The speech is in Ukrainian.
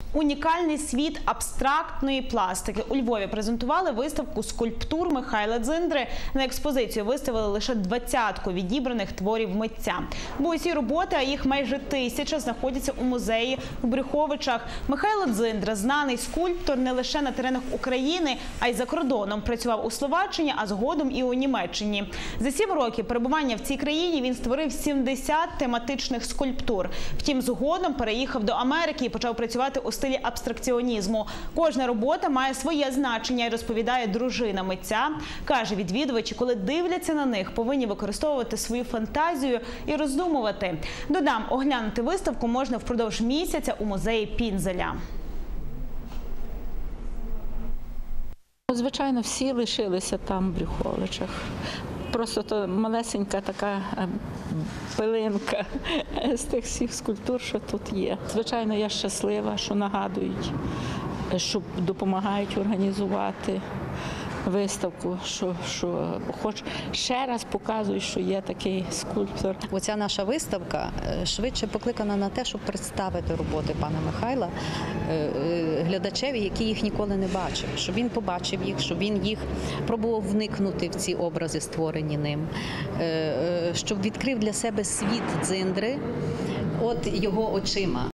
Унікальний світ абстрактної пластики. У Львові презентували виставку скульптур Михайла Дзиндри. На експозицію виставили лише 20-ку відібраних творів митця. Бо усі роботи, а їх майже 1000, знаходяться у музеї в Брюховичах. Михайло Дзиндра – знаний скульптор не лише на теренах України, а й за кордоном. Працював у Словаччині, а згодом і у Німеччині. За 7 років перебування в цій країні він створив 70 тематичних скульптур. Втім, згодом переїхав до Америки і почав працювати у стилі абстракціонізму. Кожна робота має своє значення, розповідає дружина митця. Каже, відвідувачі, коли дивляться на них, повинні використовувати свою фантазію і роздумувати. Додам, оглянути виставку можна впродовж місяця у музеї Пінзеля. Звичайно, всі лишилися там, в Брюховичах. Просто то малесенька така пилинка з тих всіх скульптур, що тут є. Звичайно, я щаслива, що нагадують, що допомагають організувати виставку, що хоч ще раз показують, що є такий скульптор. Оця наша виставка швидше покликана на те, щоб представити роботи пана Михайла глядачеві, який їх ніколи не бачив. Щоб він побачив їх, щоб він їх пробував вникнути в ці образи, створені ним. Щоб відкрив для себе світ Дзиндри от його очима.